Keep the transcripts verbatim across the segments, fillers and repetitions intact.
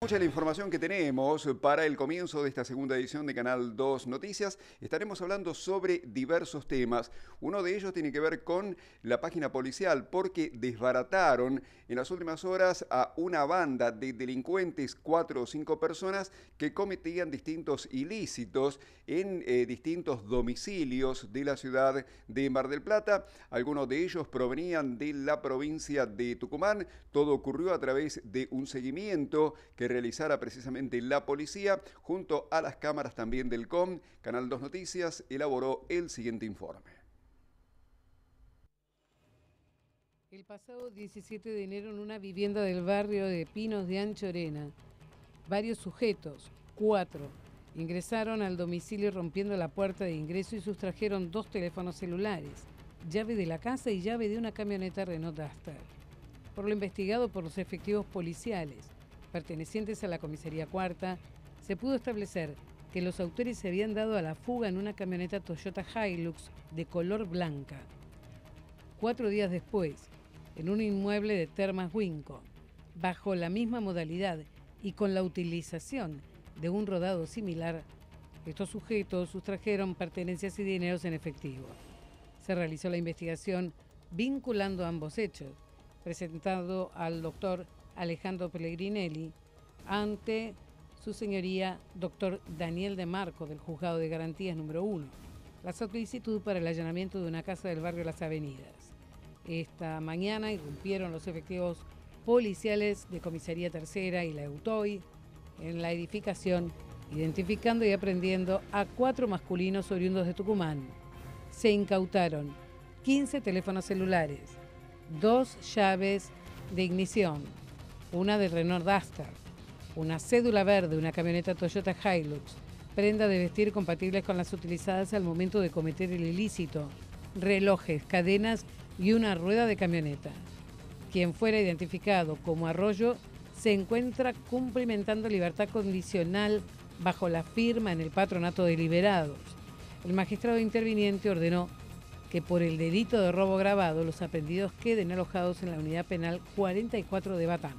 Mucha la información que tenemos para el comienzo de esta segunda edición de Canal dos Noticias. Estaremos hablando sobre diversos temas. Uno de ellos tiene que ver con la página policial, porque desbarataron en las últimas horas a una banda de delincuentes, cuatro o cinco personas, que cometían distintos ilícitos en eh, distintos domicilios de la ciudad de Mar del Plata. Algunos de ellos provenían de la provincia de Tucumán. Todo ocurrió a través de un seguimiento que realizara precisamente la policía, junto a las cámaras también del C O M. Canal dos Noticias elaboró el siguiente informe. El pasado diecisiete de enero, en una vivienda del barrio de Pinos de Anchorena, varios sujetos, cuatro, ingresaron al domicilio rompiendo la puerta de ingreso y sustrajeron dos teléfonos celulares, llave de la casa y llave de una camioneta Renault Duster. Por lo investigado por los efectivos policiales pertenecientes a la comisaría cuarta, se pudo establecer que los autores se habían dado a la fuga en una camioneta Toyota Hilux de color blanca. Cuatro días después, en un inmueble de Termas Huinco, bajo la misma modalidad y con la utilización de un rodado similar, estos sujetos sustrajeron pertenencias y dineros en efectivo. Se realizó la investigación vinculando ambos hechos, presentado al doctor Alejandro Pellegrinelli ante su señoría doctor Daniel de Marco del Juzgado de Garantías número uno, la solicitud para el allanamiento de una casa del barrio Las Avenidas. Esta mañana irrumpieron los efectivos policiales de Comisaría Tercera y la EUTOI en la edificación, identificando y aprehendiendo a cuatro masculinos oriundos de Tucumán. Se incautaron quince teléfonos celulares, dos llaves de ignición, una de Renault Duster, una cédula verde, una camioneta Toyota Hilux, prenda de vestir compatibles con las utilizadas al momento de cometer el ilícito, relojes, cadenas y una rueda de camioneta. Quien fuera identificado como Arroyo se encuentra cumplimentando libertad condicional bajo la firma en el Patronato de Liberados. El magistrado interviniente ordenó que por el delito de robo agravado los aprehendidos queden alojados en la unidad penal cuarenta y cuatro de Batán.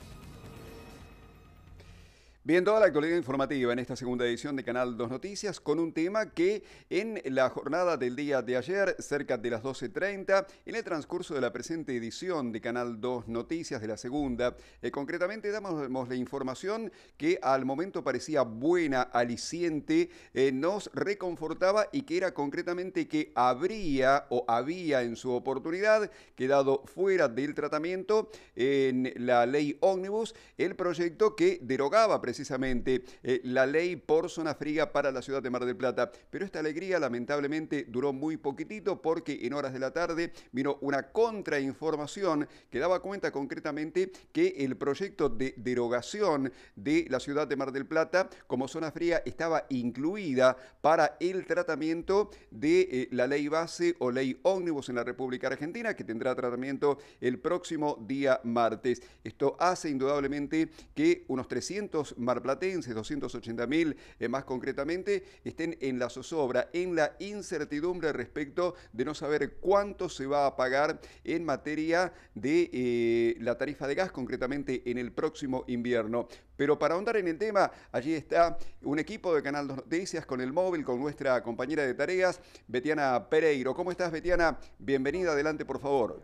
Bien, toda la actualidad informativa en esta segunda edición de Canal dos Noticias, con un tema que en la jornada del día de ayer, cerca de las doce treinta, en el transcurso de la presente edición de Canal dos Noticias de la segunda, eh, concretamente damos la información que al momento parecía buena, aliciente, eh, nos reconfortaba, y que era concretamente que habría o había en su oportunidad quedado fuera del tratamiento en la ley ómnibus el proyecto que derogaba precisamente precisamente eh, la ley por zona fría para la ciudad de Mar del Plata. Pero esta alegría lamentablemente duró muy poquitito, porque en horas de la tarde vino una contrainformación que daba cuenta concretamente que el proyecto de derogación de la ciudad de Mar del Plata como zona fría estaba incluida para el tratamiento de eh, la ley base o ley ómnibus en la República Argentina, que tendrá tratamiento el próximo día martes. Esto hace indudablemente que unos trescientos marplatenses, doscientos ochenta mil eh, más concretamente, estén en la zozobra, en la incertidumbre respecto de no saber cuánto se va a pagar en materia de eh, la tarifa de gas, concretamente en el próximo invierno. Pero para ahondar en el tema, allí está un equipo de Canal dos Noticias con el móvil, con nuestra compañera de tareas, Betiana Pereiro. ¿Cómo estás, Betiana? Bienvenida, adelante, por favor.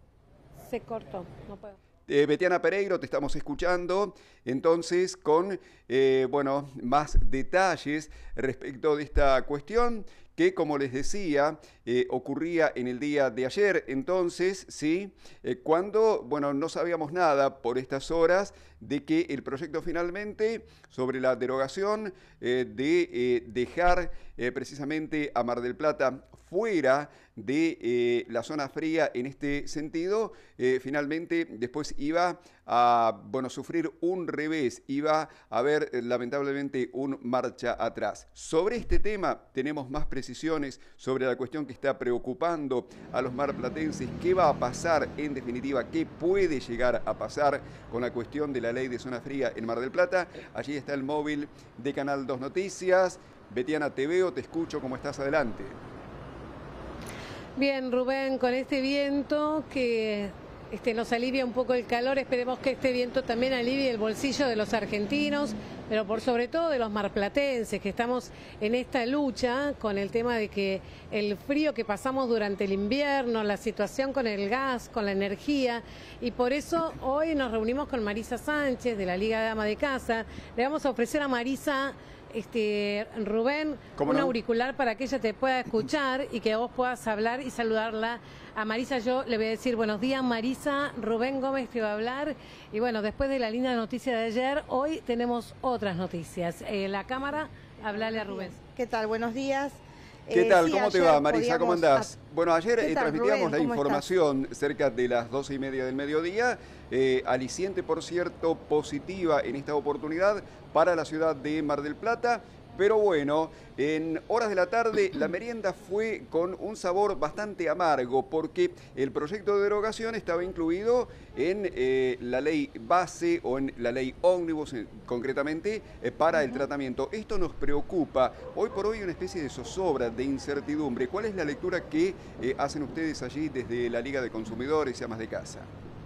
Se cortó, no puedo. Eh, Betiana Pereiro, te estamos escuchando, entonces, con eh, bueno, más detalles respecto de esta cuestión que, como les decía, eh, ocurría en el día de ayer. Entonces, sí, eh, cuando, bueno, no sabíamos nada por estas horas de que el proyecto finalmente sobre la derogación eh, de eh, dejar eh, precisamente a Mar del Plata fuera de eh, la zona fría en este sentido, eh, finalmente después iba a, bueno, sufrir un revés, iba a haber eh, lamentablemente un marcha atrás. Sobre este tema tenemos más precisiones sobre la cuestión que está preocupando a los marplatenses. ¿Qué va a pasar en definitiva? ¿Qué puede llegar a pasar con la cuestión de la ley de zona fría en Mar del Plata? Allí está el móvil de Canal dos Noticias. Betiana, te veo, te escucho, ¿cómo estás? Adelante. Bien, Rubén, con este viento que este, nos alivia un poco el calor. Esperemos que este viento también alivie el bolsillo de los argentinos, pero por sobre todo de los marplatenses, que estamos en esta lucha con el tema de que el frío que pasamos durante el invierno, la situación con el gas, con la energía, y por eso hoy nos reunimos con Marisa Sánchez de la Liga de Ama de Casa. Le vamos a ofrecer a Marisa, este, Rubén, un no? auricular para que ella te pueda escuchar y que vos puedas hablar y saludarla. A Marisa yo le voy a decir buenos días, Marisa. Rubén Gómez te va a hablar. Y bueno, después de la linda noticia de ayer, hoy tenemos otras noticias. Eh, la cámara, hablale a Rubén. ¿Qué tal? Buenos días. ¿Qué Eh, tal? sí, ¿Cómo te va, Marisa? podíamos... ¿Cómo andás? Bueno, ayer eh, tal, transmitíamos Rubén? la ¿Cómo información cerca de las doce y media del mediodía. Eh, aliciente, por cierto, positiva en esta oportunidad para la ciudad de Mar del Plata. Pero bueno, en horas de la tarde la merienda fue con un sabor bastante amargo porque el proyecto de derogación estaba incluido en eh, la ley base o en la ley ómnibus, eh, concretamente, eh, para el tratamiento. Esto nos preocupa. Hoy por hoy una especie de zozobra, de incertidumbre. ¿Cuál es la lectura que eh, hacen ustedes allí desde la Liga de Consumidores y Amas de Casa?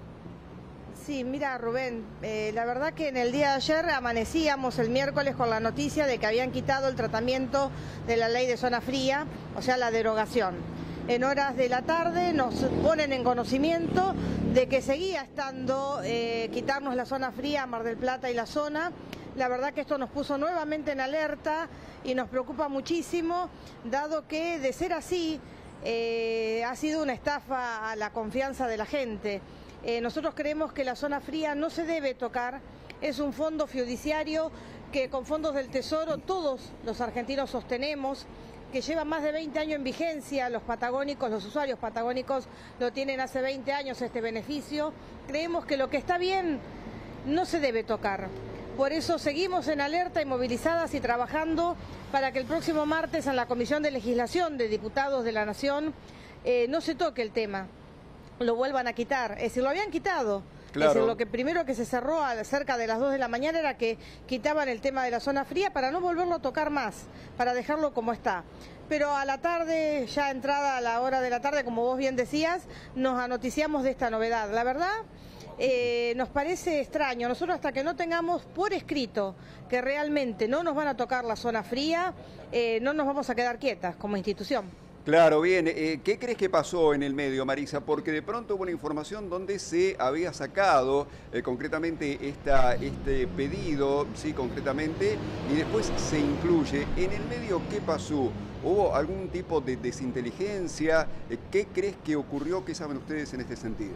Sí, mira, Rubén, eh, la verdad que en el día de ayer amanecíamos el miércoles con la noticia de que habían quitado el tratamiento de la ley de zona fría, o sea, la derogación. En horas de la tarde nos ponen en conocimiento de que seguía estando eh, quitarnos la zona fría a Mar del Plata y la zona. La verdad que esto nos puso nuevamente en alerta y nos preocupa muchísimo, dado que de ser así eh, ha sido una estafa a la confianza de la gente. Eh, nosotros creemos que la zona fría no se debe tocar, es un fondo fiduciario que con fondos del Tesoro todos los argentinos sostenemos, que lleva más de veinte años en vigencia, los patagónicos, los usuarios patagónicos lo tienen hace veinte años este beneficio. Creemos que lo que está bien no se debe tocar. Por eso seguimos en alerta y movilizadas y trabajando para que el próximo martes en la Comisión de Legislación de Diputados de la Nación eh, no se toque el tema, lo vuelvan a quitar. Es decir, lo habían quitado. Claro. Es decir, lo que primero que se cerró a cerca de las dos de la mañana era que quitaban el tema de la zona fría para no volverlo a tocar más, para dejarlo como está. Pero a la tarde, ya entrada a la hora de la tarde, como vos bien decías, nos anoticiamos de esta novedad. La verdad, eh, nos parece extraño. Nosotros hasta que no tengamos por escrito que realmente no nos van a tocar la zona fría, eh, no nos vamos a quedar quietas como institución. Claro, bien. Eh, ¿Qué crees que pasó en el medio, Marisa? Porque de pronto hubo una información donde se había sacado eh, concretamente esta, este pedido, sí, concretamente, y después se incluye. En el medio, ¿qué pasó? ¿Hubo algún tipo de desinteligencia? Eh, ¿Qué crees que ocurrió? ¿Qué saben ustedes en este sentido?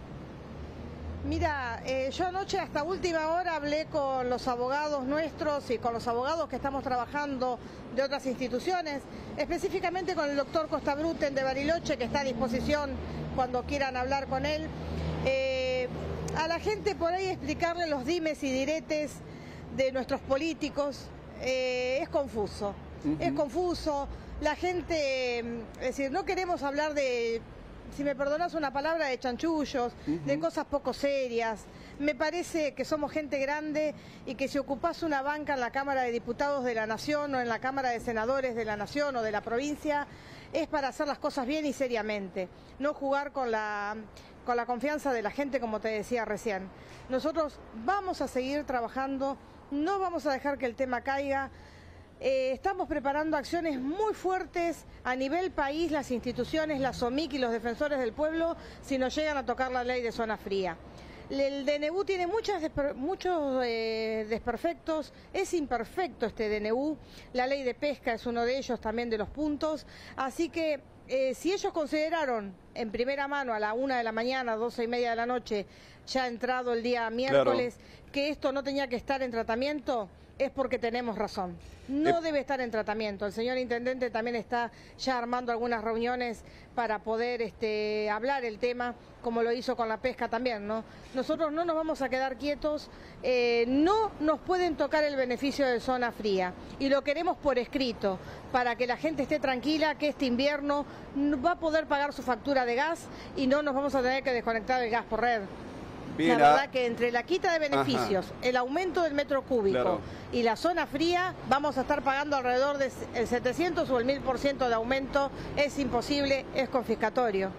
Mira, eh, yo anoche hasta última hora hablé con los abogados nuestros y con los abogados que estamos trabajando de otras instituciones, específicamente con el doctor Costa Bruten de Bariloche, que está a disposición cuando quieran hablar con él. Eh, a la gente por ahí explicarle los dimes y diretes de nuestros políticos eh, es confuso, uh-huh. es confuso. La gente, es decir, no queremos hablar de... si me perdonas una palabra, de chanchullos, uh-huh. de cosas poco serias. Me parece que somos gente grande y que si ocupás una banca en la Cámara de Diputados de la Nación o en la Cámara de Senadores de la Nación o de la provincia, es para hacer las cosas bien y seriamente, no jugar con la, con la confianza de la gente, como te decía recién. Nosotros vamos a seguir trabajando, no vamos a dejar que el tema caiga. Eh, estamos preparando acciones muy fuertes a nivel país, las instituciones, la SOMIC y los defensores del pueblo, si nos llegan a tocar la ley de zona fría. El D N U tiene muchas desper, muchos eh, desperfectos, es imperfecto este D N U, la ley de pesca es uno de ellos también de los puntos, así que eh, si ellos consideraron en primera mano a la una de la mañana, doce y media de la noche, ya entrado el día miércoles, claro, que esto no tenía que estar en tratamiento, es porque tenemos razón. No eh... debe estar en tratamiento. El señor intendente también está ya armando algunas reuniones para poder este, hablar el tema, como lo hizo con la pesca también, ¿no? Nosotros no nos vamos a quedar quietos, eh, no nos pueden tocar el beneficio de zona fría y lo queremos por escrito, para que la gente esté tranquila que este invierno va a poder pagar su factura de gas y no nos vamos a tener que desconectar el gas por red. Bien, la verdad que entre la quita de beneficios, ajá, el aumento del metro cúbico, claro, y la zona fría, vamos a estar pagando alrededor del setecientos o el mil por ciento de aumento. Es imposible, es confiscatorio.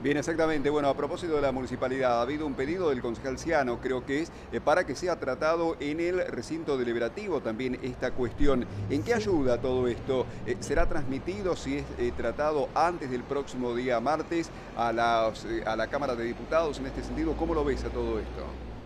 Bien, exactamente. Bueno, a propósito de la municipalidad, ha habido un pedido del concejal Ciano, creo que es, eh, para que sea tratado en el recinto deliberativo también esta cuestión. ¿En qué ayuda todo esto? Eh, ¿Será transmitido, si es eh, tratado antes del próximo día martes, a, las, eh, a la Cámara de Diputados en este sentido? ¿Cómo lo ves a todo esto?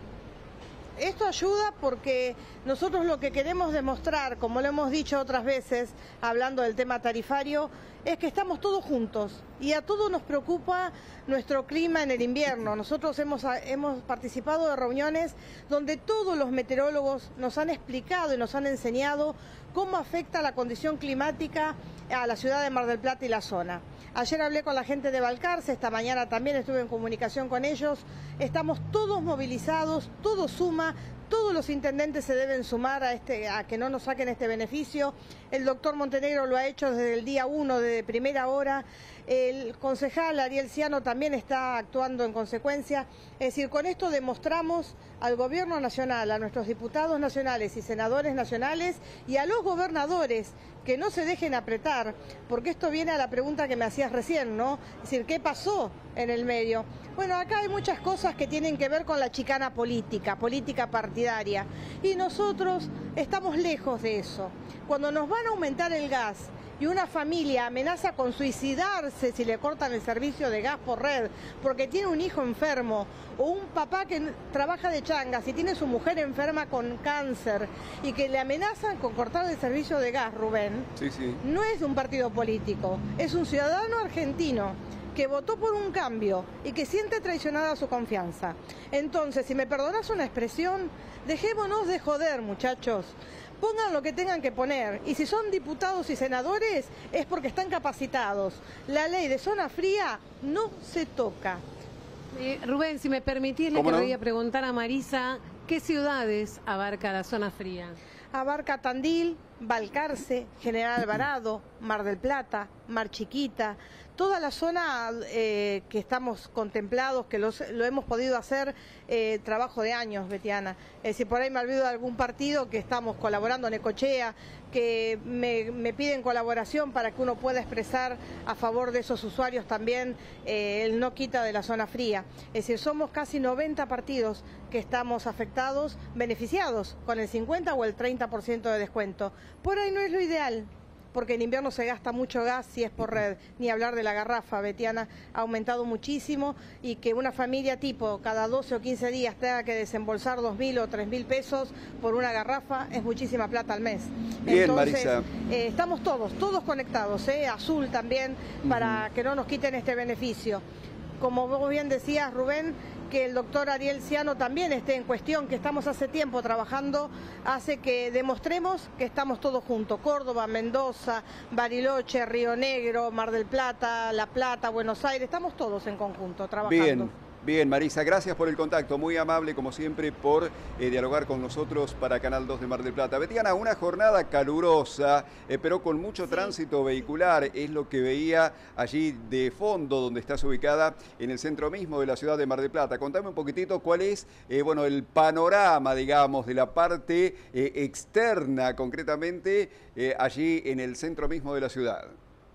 Esto ayuda porque nosotros lo que queremos demostrar, como lo hemos dicho otras veces, hablando del tema tarifario, es que estamos todos juntos y a todos nos preocupa nuestro clima en el invierno. Nosotros hemos, hemos participado de reuniones donde todos los meteorólogos nos han explicado y nos han enseñado cómo afecta la condición climática a la ciudad de Mar del Plata y la zona. Ayer hablé con la gente de Balcarce, esta mañana también estuve en comunicación con ellos. Estamos todos movilizados, todo suma, todos los intendentes se deben sumar a, este, a que no nos saquen este beneficio. El doctor Montenegro lo ha hecho desde el día uno, desde primera hora. El concejal Ariel Ciano también está actuando en consecuencia. Es decir, con esto demostramos al gobierno nacional, a nuestros diputados nacionales y senadores nacionales y a los gobernadores que no se dejen apretar, porque esto viene a la pregunta que me hacías recién, ¿no? Es decir, ¿qué pasó en el medio? Bueno, acá hay muchas cosas que tienen que ver con la chicana política, política partidaria, y nosotros estamos lejos de eso. Cuando nos van a aumentar el gas y una familia amenaza con suicidarse si le cortan el servicio de gas por red porque tiene un hijo enfermo, o un papá que trabaja de changas y tiene su mujer enferma con cáncer y que le amenazan con cortar el servicio de gas, Rubén, sí, sí. No es de un partido político, es un ciudadano argentino que votó por un cambio y que siente traicionada su confianza. Entonces, si me perdonas una expresión, dejémonos de joder, muchachos. Pongan lo que tengan que poner, y si son diputados y senadores es porque están capacitados. La ley de zona fría no se toca. Eh, Rubén, si me permitís, le no? quería preguntar a Marisa, ¿qué ciudades abarca la zona fría? Abarca Tandil, Balcarce, General Alvarado, Mar del Plata, Mar Chiquita, toda la zona eh, que estamos contemplados, que los, lo hemos podido hacer, eh, trabajo de años, Betiana. Es decir, por ahí me olvido de algún partido que estamos colaborando, Necochea, que me, me piden colaboración para que uno pueda expresar a favor de esos usuarios también eh, el no quita de la zona fría. Es decir, somos casi noventa partidos que estamos afectados, beneficiados con el cincuenta o el treinta por ciento de descuento. Por ahí no es lo ideal, porque en invierno se gasta mucho gas si es por red, ni hablar de la garrafa, Betiana, ha aumentado muchísimo, y que una familia tipo cada doce o quince días tenga que desembolsar dos mil o tres mil pesos por una garrafa es muchísima plata al mes. Bien, Entonces, Marisa. Eh, estamos todos, todos conectados, eh, Azul también, para uh-huh. que no nos quiten este beneficio. Como vos bien decías, Rubén, que el doctor Ariel Ciano también esté en cuestión, que estamos hace tiempo trabajando, hace que demostremos que estamos todos juntos. Córdoba, Mendoza, Bariloche, Río Negro, Mar del Plata, La Plata, Buenos Aires, estamos todos en conjunto trabajando. Bien. Bien, Marisa, gracias por el contacto, muy amable como siempre por eh, dialogar con nosotros para Canal dos de Mar del Plata. Betiana, una jornada calurosa, eh, pero con mucho sí. tránsito vehicular, es lo que veía allí de fondo, donde estás ubicada, en el centro mismo de la ciudad de Mar del Plata. Contame un poquitito cuál es eh, bueno, el panorama, digamos, de la parte eh, externa, concretamente, eh, allí en el centro mismo de la ciudad.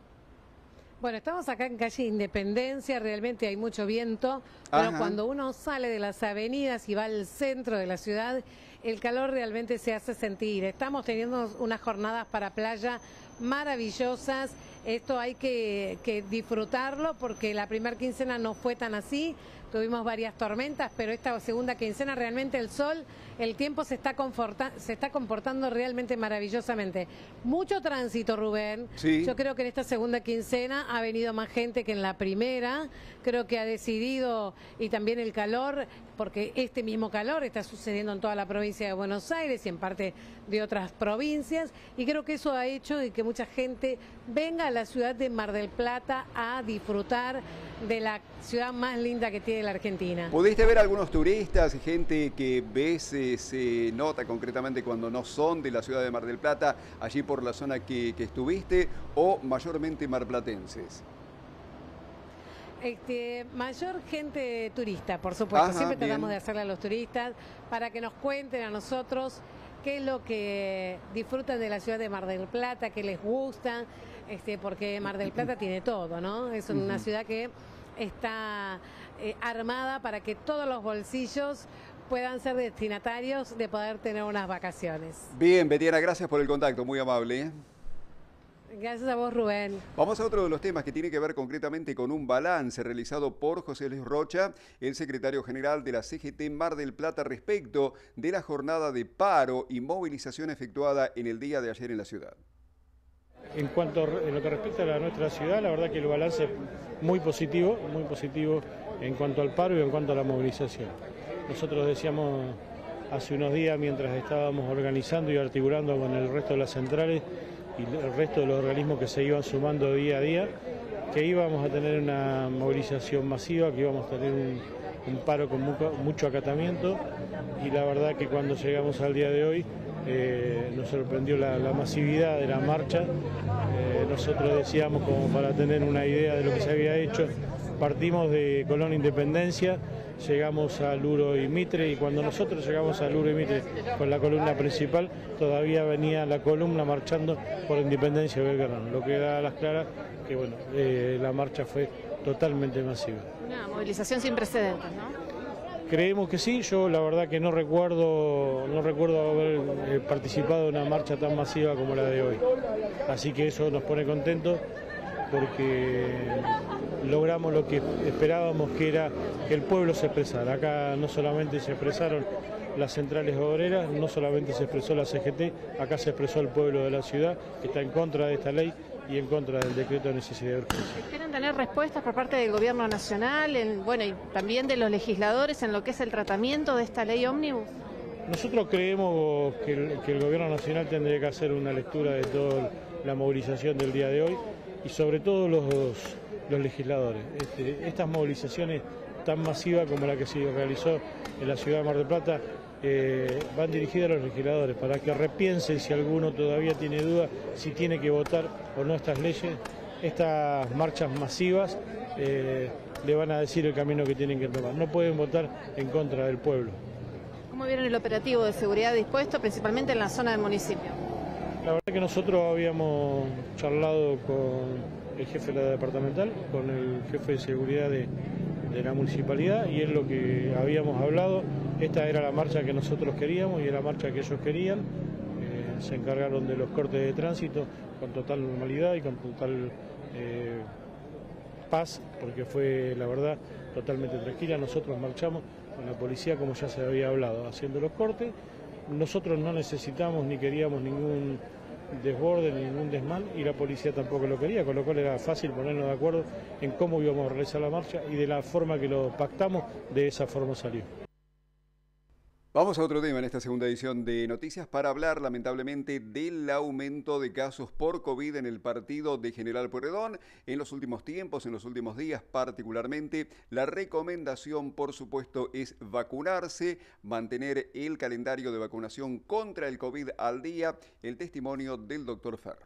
Bueno, estamos acá en calle Independencia, realmente hay mucho viento, pero Ajá. cuando uno sale de las avenidas y va al centro de la ciudad, el calor realmente se hace sentir. Estamos teniendo unas jornadas para playa maravillosas, esto hay que, que disfrutarlo porque la primera quincena no fue tan así, tuvimos varias tormentas, pero esta segunda quincena realmente el sol, el tiempo se está, se está comportando realmente maravillosamente. Mucho tránsito, Rubén. Sí. Yo creo que en esta segunda quincena ha venido más gente que en la primera, creo que ha decidido, y también el calor, porque este mismo calor está sucediendo en toda la provincia de Buenos Aires y en parte de otras provincias, y creo que eso ha hecho de que mucha gente venga a la ciudad de Mar del Plata a disfrutar de la ciudad más linda que tiene la Argentina. ¿Pudiste ver algunos turistas, gente que ves, eh, se nota concretamente cuando no son de la ciudad de Mar del Plata, allí por la zona que, que estuviste, o mayormente marplatenses? Este, mayor gente turista, por supuesto. Ajá, Siempre bien. tratamos de hacerle a los turistas para que nos cuenten a nosotros qué es lo que disfrutan de la ciudad de Mar del Plata, qué les gusta, este, porque Mar del Plata tiene todo, ¿no? Es una uh-huh. ciudad que está eh, armada para que todos los bolsillos puedan ser destinatarios de poder tener unas vacaciones. Bien, Betiana, gracias por el contacto, muy amable, ¿eh? Gracias a vos, Rubén. Vamos a otro de los temas que tiene que ver concretamente con un balance realizado por José Luis Rocha, el secretario general de la C G T Mar del Plata, respecto de la jornada de paro y movilización efectuada en el día de ayer en la ciudad. En cuanto a lo que respecta a nuestra ciudad, la verdad que el balance es muy positivo, muy positivo en cuanto al paro y en cuanto a la movilización. Nosotros decíamos hace unos días, mientras estábamos organizando y articulando con el resto de las centrales y el resto de los organismos que se iban sumando día a día, que íbamos a tener una movilización masiva, que íbamos a tener un, un paro con mucho, mucho acatamiento, y la verdad que cuando llegamos al día de hoy eh, nos sorprendió la, la masividad de la marcha. Eh, nosotros decíamos, como para tener una idea de lo que se había hecho, partimos de Colón Independencia, llegamos a Luro y Mitre, y cuando nosotros llegamos a Luro y Mitre con la columna principal, todavía venía la columna marchando por Independencia y Belgrano, lo que da a las claras que bueno, eh, la marcha fue totalmente masiva. Una movilización sin precedentes, ¿no? Creemos que sí. Yo la verdad que no recuerdo, no recuerdo haber eh, participado en una marcha tan masiva como la de hoy, así que eso nos pone contentos, porque logramos lo que esperábamos, que era que el pueblo se expresara. Acá no solamente se expresaron las centrales obreras, no solamente se expresó la C G T, acá se expresó el pueblo de la ciudad, que está en contra de esta ley y en contra del decreto de necesidad de urgencia. ¿Esperan tener respuestas por parte del gobierno nacional, en, bueno, y también de los legisladores en lo que es el tratamiento de esta ley ómnibus? Nosotros creemos que el, que el gobierno nacional tendría que hacer una lectura de toda la movilización del día de hoy, y sobre todo los, los legisladores. Este, estas movilizaciones tan masivas como la que se realizó en la ciudad de Mar del Plata eh, van dirigidas a los legisladores para que repiensen, si alguno todavía tiene duda, si tiene que votar o no estas leyes. Estas marchas masivas eh, le van a decir el camino que tienen que tomar. No pueden votar en contra del pueblo. ¿Cómo vieron el operativo de seguridad dispuesto, principalmente en la zona del municipio? La verdad que nosotros habíamos charlado con el jefe de la departamental, con el jefe de seguridad de, de la municipalidad, y es lo que habíamos hablado. Esta era la marcha que nosotros queríamos y era la marcha que ellos querían. Eh, se encargaron de los cortes de tránsito con total normalidad y con total eh, paz, porque fue, la verdad, totalmente tranquila. Nosotros marchamos con la policía, como ya se había hablado, haciendo los cortes. Nosotros no necesitamos ni queríamos ningún desborde, ni ningún desmán, y la policía tampoco lo quería, con lo cual era fácil ponernos de acuerdo en cómo íbamos a realizar la marcha, y de la forma que lo pactamos, de esa forma salió. Vamos a otro tema en esta segunda edición de Noticias para hablar lamentablemente del aumento de casos por COVID en el partido de General Pueyrredón. En los últimos tiempos, en los últimos días particularmente, la recomendación por supuesto es vacunarse, mantener el calendario de vacunación contra el COVID al día. El testimonio del doctor Ferro.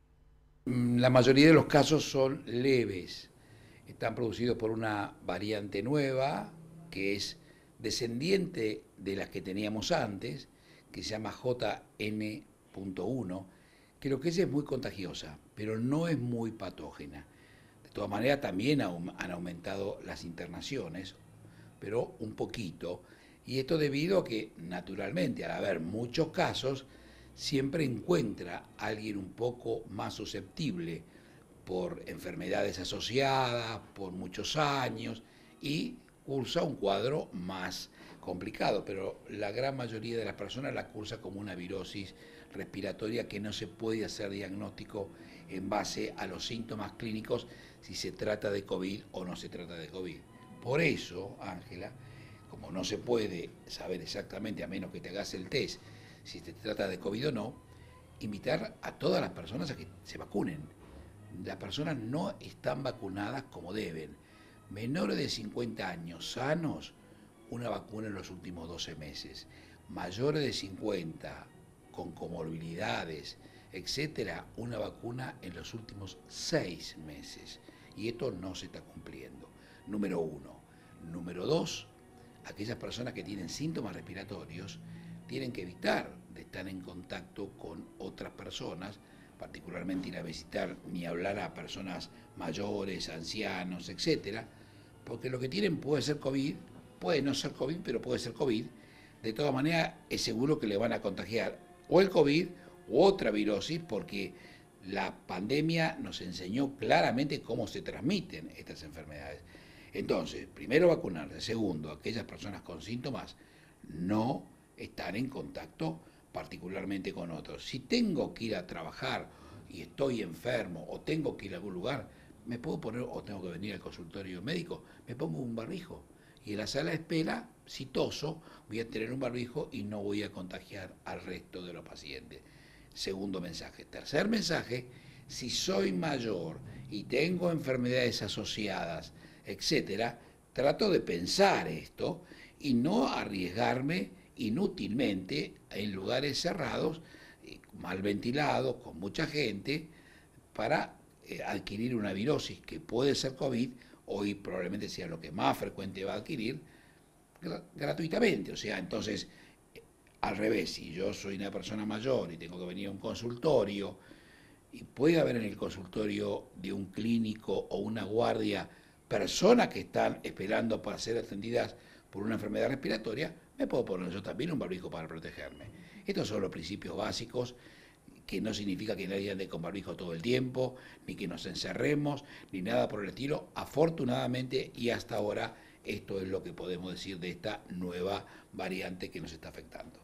La mayoría de los casos son leves, están producidos por una variante nueva que es descendiente de las que teníamos antes, que se llama J N punto uno, que lo que es es muy contagiosa, pero no es muy patógena. De todas maneras, también han aumentado las internaciones, pero un poquito, y esto debido a que, naturalmente, al haber muchos casos, siempre encuentra a alguien un poco más susceptible por enfermedades asociadas, por muchos años, y cursa un cuadro más complicado, pero la gran mayoría de las personas la cursa como una virosis respiratoria que no se puede hacer diagnóstico en base a los síntomas clínicos si se trata de COVID o no se trata de COVID. Por eso, Ángela, como no se puede saber exactamente, a menos que te hagas el test, si se trata de COVID o no, invitar a todas las personas a que se vacunen. Las personas no están vacunadas como deben. Menores de cincuenta años sanos, una vacuna en los últimos doce meses. Mayores de cincuenta, con comorbilidades, etcétera, una vacuna en los últimos seis meses. Y esto no se está cumpliendo. Número uno. Número dos, aquellas personas que tienen síntomas respiratorios tienen que evitar de estar en contacto con otras personas, particularmente ir a visitar ni hablar a personas mayores, ancianos, etcétera, porque lo que tienen puede ser COVID, puede no ser COVID, pero puede ser COVID. De todas maneras, es seguro que le van a contagiar o el COVID u otra virosis, porque la pandemia nos enseñó claramente cómo se transmiten estas enfermedades. Entonces, primero vacunarse. Segundo, aquellas personas con síntomas no están en contacto particularmente con otros. Si tengo que ir a trabajar y estoy enfermo o tengo que ir a algún lugar, me puedo poner, o tengo que venir al consultorio médico, me pongo un barbijo. Y en la sala de espera, si toso, voy a tener un barbijo y no voy a contagiar al resto de los pacientes. Segundo mensaje. Tercer mensaje, si soy mayor y tengo enfermedades asociadas, etcétera, trato de pensar esto y no arriesgarme inútilmente en lugares cerrados, mal ventilados, con mucha gente, para eh, adquirir una virosis que puede ser COVID, hoy probablemente sea lo que más frecuente va a adquirir, gr gratuitamente. O sea, entonces, eh, al revés, si yo soy una persona mayor y tengo que venir a un consultorio, y puede haber en el consultorio de un clínico o una guardia personas que están esperando para ser atendidas por una enfermedad respiratoria, me puedo poner yo también un barbijo para protegerme. Estos son los principios básicos, que no significa que nadie ande con barbijo todo el tiempo, ni que nos encerremos, ni nada por el estilo. Afortunadamente, y hasta ahora, esto es lo que podemos decir de esta nueva variante que nos está afectando.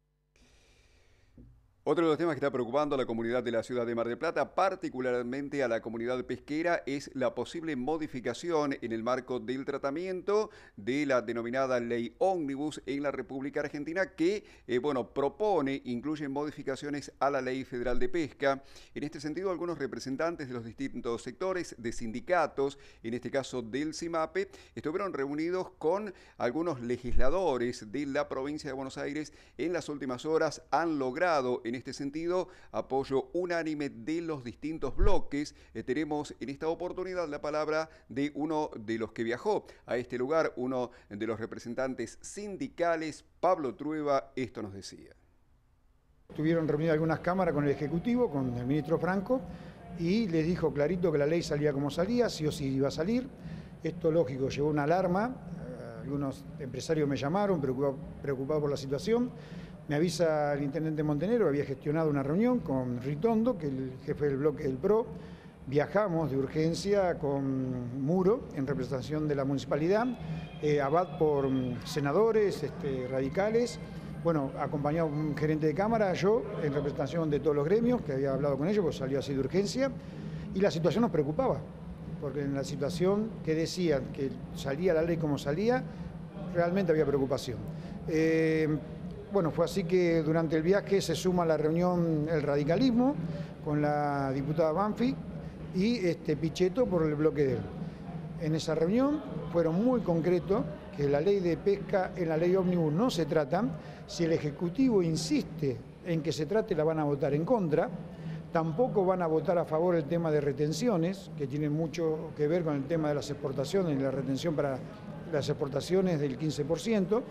Otro de los temas que está preocupando a la comunidad de la ciudad de Mar del Plata, particularmente a la comunidad pesquera, es la posible modificación en el marco del tratamiento de la denominada Ley Ómnibus en la República Argentina, que, eh, bueno, propone, incluye modificaciones a la Ley Federal de Pesca. En este sentido, algunos representantes de los distintos sectores, de sindicatos, en este caso del CIMAPE, estuvieron reunidos con algunos legisladores de la provincia de Buenos Aires. En las últimas horas han logrado, en este sentido, apoyo unánime de los distintos bloques. Eh, tenemos en esta oportunidad la palabra de uno de los que viajó a este lugar, uno de los representantes sindicales, Pablo Trueba. Esto nos decía. Estuvieron reunidas algunas cámaras con el Ejecutivo, con el ministro Franco, y les dijo clarito que la ley salía como salía, sí o sí iba a salir. Esto, lógico, llevó una alarma. Algunos empresarios me llamaron preocupados preocupado por la situación. Me avisa el intendente Montenegro, había gestionado una reunión con Ritondo, que es el jefe del bloque del P R O. Viajamos de urgencia con Muro, en representación de la municipalidad, eh, Abad por senadores, este, radicales, bueno, acompañado por un gerente de cámara, yo, en representación de todos los gremios, que había hablado con ellos, pues salió así de urgencia, y la situación nos preocupaba, porque en la situación que decían que salía la ley como salía, realmente había preocupación. Eh, Bueno, fue así que durante el viaje se suma a la reunión el radicalismo con la diputada Banfi y este Pichetto por el bloque de él. En esa reunión fueron muy concretos que la ley de pesca en la ley ómnibus no se trata. Si el Ejecutivo insiste en que se trate, la van a votar en contra. Tampoco van a votar a favor el tema de retenciones, que tiene mucho que ver con el tema de las exportaciones y la retención para las exportaciones del quince por ciento.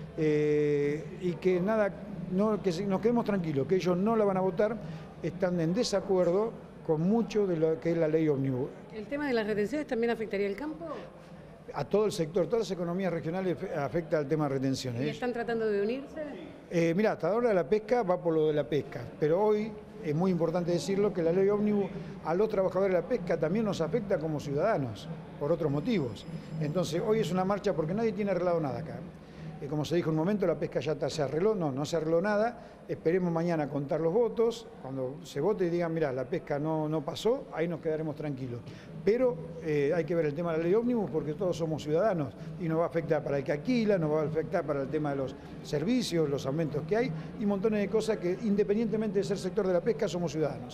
Eh, y que nada, no, que nos quedemos tranquilos, que ellos no la van a votar, están en desacuerdo con mucho de lo que es la ley ómnibus. ¿El tema de las retenciones también afectaría el campo? A todo el sector, todas las economías regionales afecta al tema de retenciones. ¿Y están tratando de unirse? Eh, mirá, hasta ahora la pesca va por lo de la pesca, pero hoy es muy importante decirlo que la ley ómnibus a los trabajadores de la pesca también nos afecta como ciudadanos, por otros motivos. Entonces hoy es una marcha porque nadie tiene arreglado nada acá. Como se dijo en un momento, la pesca ya se arregló, no, no se arregló nada. Esperemos mañana contar los votos. Cuando se vote y digan, mira, la pesca no, no pasó, ahí nos quedaremos tranquilos. Pero eh, hay que ver el tema de la ley ómnibus porque todos somos ciudadanos y nos va a afectar para el que alquila, nos va a afectar para el tema de los servicios, los aumentos que hay y montones de cosas que, independientemente de ser sector de la pesca, somos ciudadanos.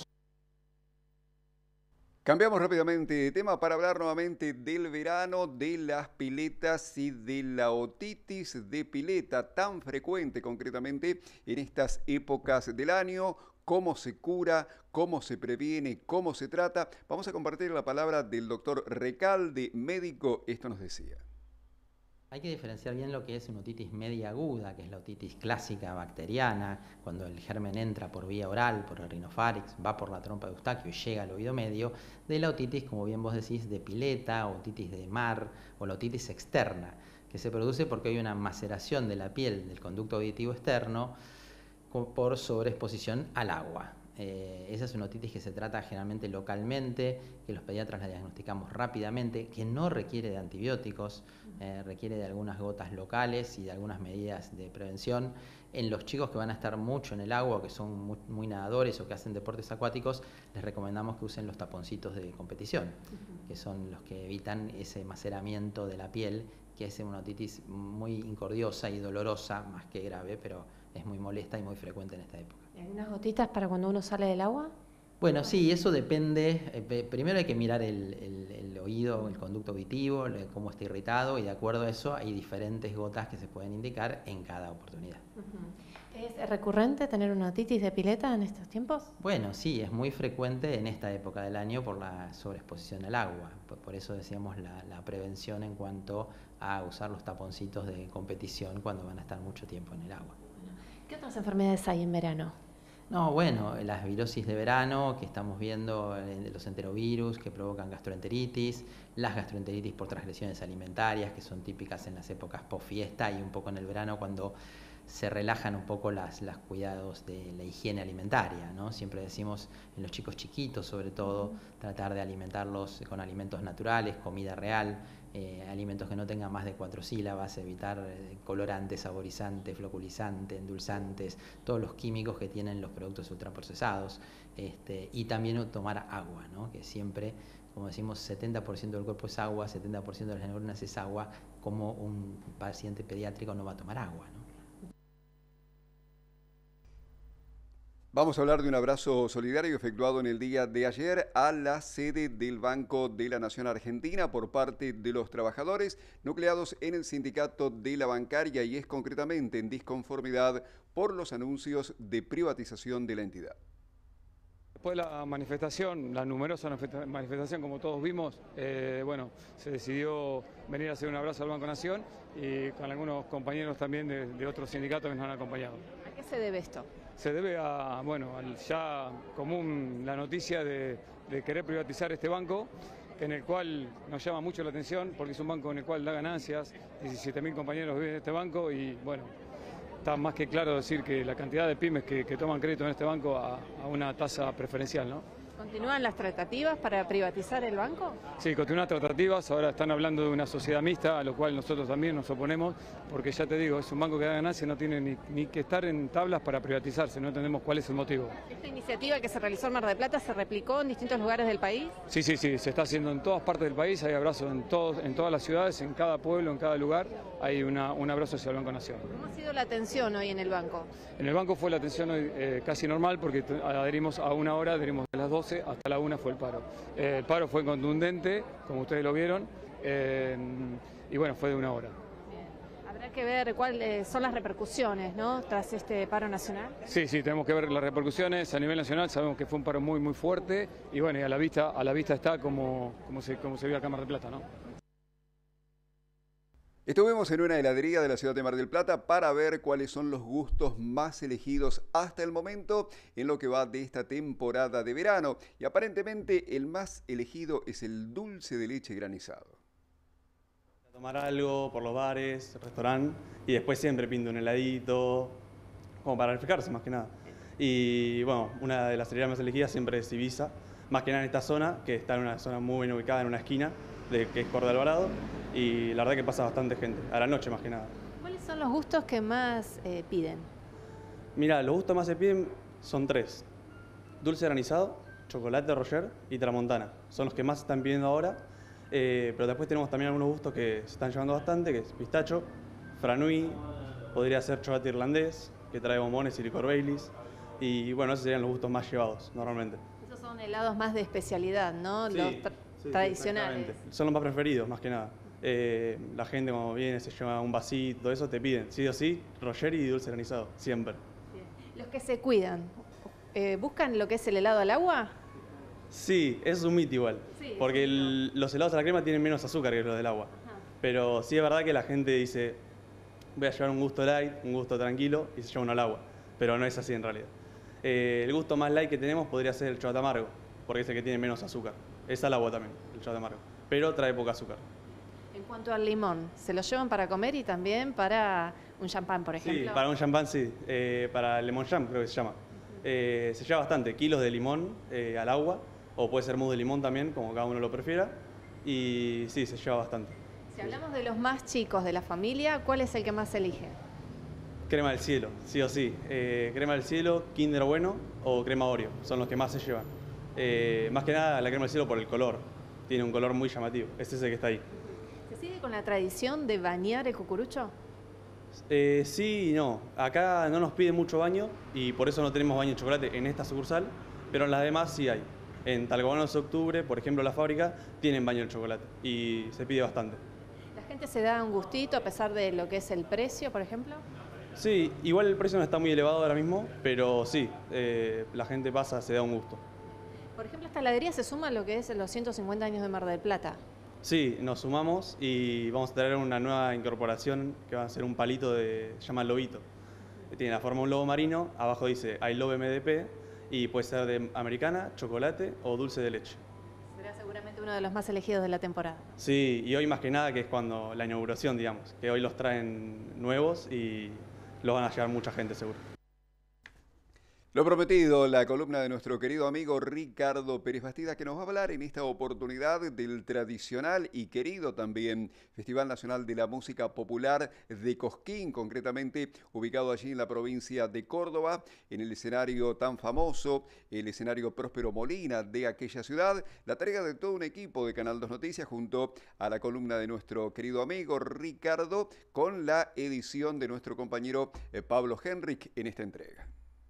Cambiamos rápidamente de tema para hablar nuevamente del verano, de las piletas y de la otitis de pileta tan frecuente concretamente en estas épocas del año. Cómo se cura, cómo se previene, cómo se trata. Vamos a compartir la palabra del doctor Recalde, médico. Esto nos decía. Hay que diferenciar bien lo que es una otitis media aguda, que es la otitis clásica bacteriana, cuando el germen entra por vía oral, por el rinofarinx, va por la trompa de Eustaquio y llega al oído medio, de la otitis, como bien vos decís, de pileta, otitis de mar o la otitis externa, que se produce porque hay una maceración de la piel del conducto auditivo externo por sobreexposición al agua. Eh, esa es una otitis que se trata generalmente localmente, que los pediatras la diagnosticamos rápidamente, que no requiere de antibióticos, eh, requiere de algunas gotas locales y de algunas medidas de prevención. En los chicos que van a estar mucho en el agua, que son muy, muy nadadores o que hacen deportes acuáticos, les recomendamos que usen los taponcitos de competición, uh-huh. que son los que evitan ese maceramiento de la piel, que es una otitis muy incordiosa y dolorosa, más que grave, pero es muy molesta y muy frecuente en esta época. ¿Hay unas gotitas para cuando uno sale del agua? Bueno, sí, eso depende. Eh, primero hay que mirar el, el, el oído, el conducto auditivo, el, cómo está irritado, y de acuerdo a eso hay diferentes gotas que se pueden indicar en cada oportunidad. Uh-huh. ¿Es recurrente tener una otitis de pileta en estos tiempos? Bueno, sí, es muy frecuente en esta época del año por la sobreexposición al agua. Por, por eso decíamos la, la prevención en cuanto a usar los taponcitos de competición cuando van a estar mucho tiempo en el agua. Bueno, ¿qué otras enfermedades hay en verano? No, bueno, las virosis de verano que estamos viendo, los enterovirus que provocan gastroenteritis, las gastroenteritis por transgresiones alimentarias que son típicas en las épocas post-fiesta y un poco en el verano cuando se relajan un poco las, las cuidados de la higiene alimentaria, ¿no? Siempre decimos en los chicos chiquitos, sobre todo, tratar de alimentarlos con alimentos naturales, comida real, eh, alimentos que no tengan más de cuatro sílabas, evitar eh, colorantes, saborizantes, floculizantes, endulzantes, todos los químicos que tienen los productos ultraprocesados, este, y también tomar agua, ¿no? Que siempre, como decimos, setenta por ciento del cuerpo es agua, setenta por ciento de las neuronas es agua, como un paciente pediátrico no va a tomar agua, ¿no? Vamos a hablar de un abrazo solidario efectuado en el día de ayer a la sede del Banco de la Nación Argentina por parte de los trabajadores nucleados en el sindicato de la bancaria y es concretamente en disconformidad por los anuncios de privatización de la entidad. Después de la manifestación, la numerosa manifestación como todos vimos, eh, bueno, se decidió venir a hacer un abrazo al Banco Nación y con algunos compañeros también de, de otros sindicatos que nos han acompañado. ¿A qué se debe esto? Se debe a, bueno, al ya común la noticia de, de querer privatizar este banco, en el cual nos llama mucho la atención porque es un banco en el cual da ganancias, diecisiete mil compañeros viven en este banco y bueno, está más que claro decir que la cantidad de pymes que, que toman crédito en este banco a, a una tasa preferencial, ¿no? ¿Continúan las tratativas para privatizar el banco? Sí, continúan las tratativas, ahora están hablando de una sociedad mixta, a lo cual nosotros también nos oponemos, porque ya te digo, es un banco que da ganancias, no tiene ni, ni que estar en tablas para privatizarse, no entendemos cuál es el motivo. ¿Esta iniciativa que se realizó en Mar del Plata se replicó en distintos lugares del país? Sí, sí, sí, se está haciendo en todas partes del país, hay abrazos en, todos, en todas las ciudades, en cada pueblo, en cada lugar, hay una, un abrazo hacia el Banco Nación. ¿Cómo ha sido la atención hoy en el banco? En el banco fue la atención hoy eh, casi normal porque adherimos a una hora, adherimos de las doce hasta la una fue el paro. Eh, el paro fue contundente, como ustedes lo vieron, eh, y bueno, fue de una hora. Bien. Habrá que ver cuáles son las repercusiones, ¿no?, tras este paro nacional. Sí, sí, tenemos que ver las repercusiones a nivel nacional, sabemos que fue un paro muy, muy fuerte, y bueno, y a la vista, a la vista está como, como, se, como se vio acá en Mar del Plata, ¿no? Estuvimos en una heladería de la ciudad de Mar del Plata para ver cuáles son los gustos más elegidos hasta el momento en lo que va de esta temporada de verano. Y aparentemente el más elegido es el dulce de leche granizado. Tomar algo por los bares, restaurante, y después siempre pinto un heladito, como para refrescarse más que nada. Y bueno, una de las heladerías más elegidas siempre es Ibiza, más que nada en esta zona, que está en una zona muy bien ubicada, en una esquina, de, que es Córdoba Alvarado, y la verdad que pasa bastante gente, a la noche más que nada. ¿Cuáles son los gustos que más eh, piden? Mira, los gustos más se piden son tres: dulce granizado, chocolate Roger y tramontana. Son los que más se están pidiendo ahora, eh, pero después tenemos también algunos gustos que se están llevando bastante, que es pistacho, franui, podría ser chocolate irlandés, que trae bombones y licor Baileys, y bueno, esos serían los gustos más llevados normalmente. Esos son helados más de especialidad, ¿no? Sí, los tra sí, tradicionales. Son los más preferidos, más que nada. Eh, la gente cuando viene se lleva un vasito, todo eso te piden, sí o sí, Roger y dulce granizado, siempre. Bien. Los que se cuidan, eh, ¿buscan lo que es el helado al agua? Sí, es un mito igual, Sí, porque el, los helados a la crema tienen menos azúcar que los del agua. Ajá. Pero sí es verdad que la gente dice, voy a llevar un gusto light, un gusto tranquilo, y se lleva uno al agua. Pero no es así en realidad. Eh, el gusto más light que tenemos podría ser el chocolate amargo, porque es el que tiene menos azúcar. Es al agua también, el chocolate amargo, pero trae poca azúcar. En cuanto al limón, ¿se lo llevan para comer y también para un champán, por ejemplo? Sí, para un champán sí, eh, para el lemon jam creo que se llama. Eh, se lleva bastante, kilos de limón eh, al agua, o puede ser mousse de limón también, como cada uno lo prefiera, y sí, se lleva bastante. Si hablamos de los más chicos de la familia, ¿cuál es el que más se elige? Crema del cielo, sí o sí. Eh, crema del cielo, Kinder Bueno o crema Oreo, son los que más se llevan. Eh, más que nada la crema del cielo por el color, tiene un color muy llamativo, es ese que está ahí. ¿Se sigue con la tradición de bañar el cucurucho? Eh, sí y no. Acá no nos piden mucho baño y por eso no tenemos baño de chocolate en esta sucursal, pero en las demás sí hay. En Talcahuano dos de octubre, por ejemplo, la fábrica, tienen baño de chocolate y se pide bastante. ¿La gente se da un gustito a pesar de lo que es el precio, por ejemplo? Sí, igual el precio no está muy elevado ahora mismo, pero sí, eh, la gente pasa, se da un gusto. Por ejemplo, esta heladería se suma a lo que es los ciento cincuenta años de Mar del Plata. Sí, nos sumamos y vamos a traer una nueva incorporación que va a ser un palito de, se llama Lobito. Tiene la forma de un lobo marino, abajo dice I love M D P y puede ser de americana, chocolate o dulce de leche. Será seguramente uno de los más elegidos de la temporada. Sí, y hoy más que nada que es cuando la inauguración, digamos, que hoy los traen nuevos y los van a llevar mucha gente seguro. Lo prometido, la columna de nuestro querido amigo Ricardo Pérez Bastida, que nos va a hablar en esta oportunidad del tradicional y querido también Festival Nacional de la Música Popular de Cosquín, concretamente ubicado allí en la provincia de Córdoba, en el escenario tan famoso, el escenario Próspero Molina de aquella ciudad. La tarea de todo un equipo de Canal dos Noticias junto a la columna de nuestro querido amigo Ricardo, con la edición de nuestro compañero eh, Pablo Henrich en esta entrega.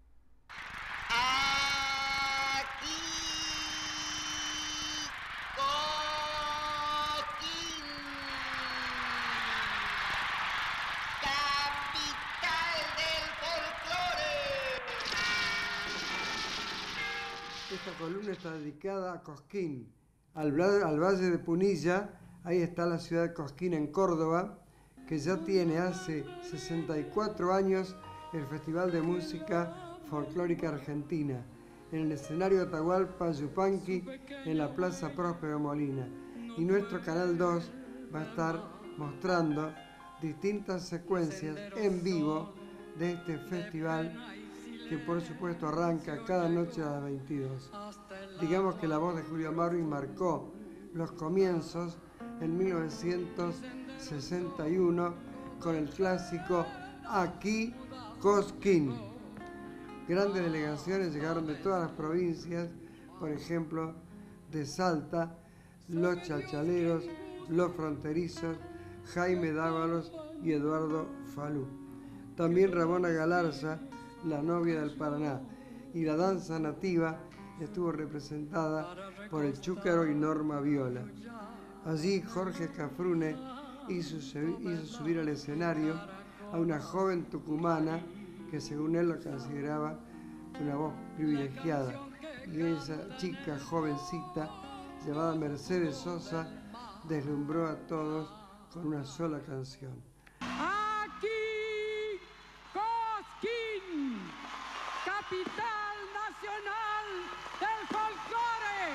Esta columna está dedicada a Cosquín, al, al Valle de Punilla. Ahí está la ciudad de Cosquín en Córdoba, que ya tiene hace sesenta y cuatro años el Festival de Música Folclórica Argentina, en el escenario Atahualpa Yupanqui, en la Plaza Próspero Molina. Y nuestro Canal dos va a estar mostrando distintas secuencias en vivo de este festival, que por supuesto arranca cada noche a las veintidós. Digamos que la voz de Julio Marvin marcó los comienzos en mil novecientos sesenta y uno con el clásico Aquí Cosquín. Grandes delegaciones llegaron de todas las provincias, por ejemplo, de Salta, los Chalchaleros, los Fronterizos, Jaime Dávalos y Eduardo Falú. También Ramona Galarza, la novia del Paraná, y la danza nativa estuvo representada por el Chúcaro y Norma Viola. Allí Jorge Cafrune hizo, hizo subir al escenario a una joven tucumana que según él la consideraba una voz privilegiada, y esa chica jovencita llamada Mercedes Sosa deslumbró a todos con una sola canción. Aquí Cosquín, capital nacional del folclore.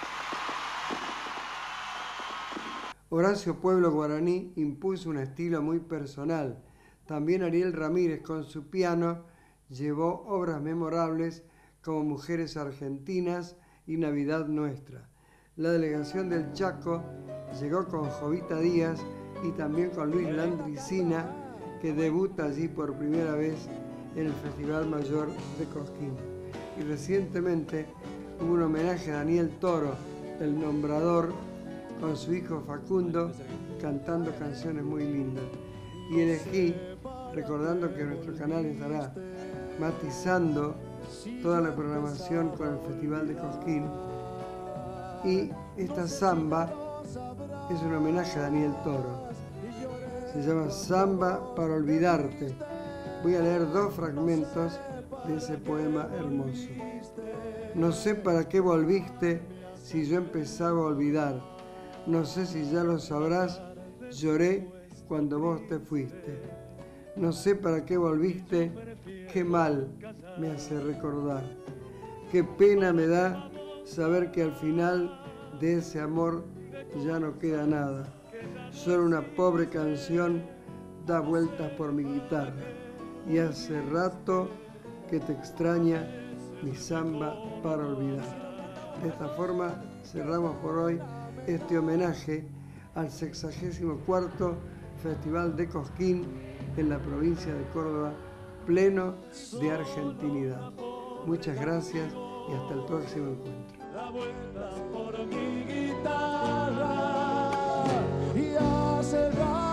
Horacio Pueblo Guaraní impuso un estilo muy personal. También Ariel Ramírez con su piano llevó obras memorables como Mujeres Argentinas y Navidad Nuestra. La delegación del Chaco llegó con Jovita Díaz y también con Luis Landricina, que debuta allí por primera vez en el Festival Mayor de Cosquín. Y recientemente hubo un homenaje a Daniel Toro, el nombrador, con su hijo Facundo, cantando canciones muy lindas. Y elegí, recordando que nuestro canal estará matizando toda la programación con el Festival de Cosquín, y esta samba es un homenaje a Daniel Toro. Se llama Samba para olvidarte. Voy a leer dos fragmentos de ese poema hermoso. No sé para qué volviste si yo empezaba a olvidar. No sé si ya lo sabrás, lloré cuando vos te fuiste. No sé para qué volviste, qué mal me hace recordar. Qué pena me da saber que al final de ese amor ya no queda nada. Solo una pobre canción da vueltas por mi guitarra. Y hace rato que te extraña mi samba para olvidar. De esta forma cerramos por hoy este homenaje al sexagésimo cuarto Festival de Cosquín en la provincia de Córdoba, pleno de argentinidad. Muchas gracias y hasta el próximo encuentro. Da vueltas por mi guitarra y hace